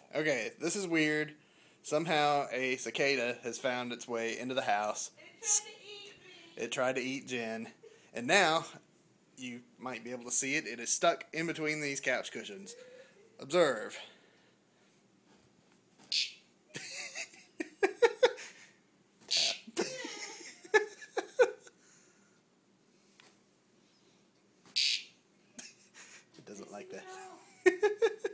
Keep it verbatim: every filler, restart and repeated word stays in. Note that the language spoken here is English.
Okay, this is weird. Somehow a cicada has found its way into the house. It tried to eat Jen. And now, you might be able to see it, it is stuck in between these couch cushions. Observe. It doesn't like that.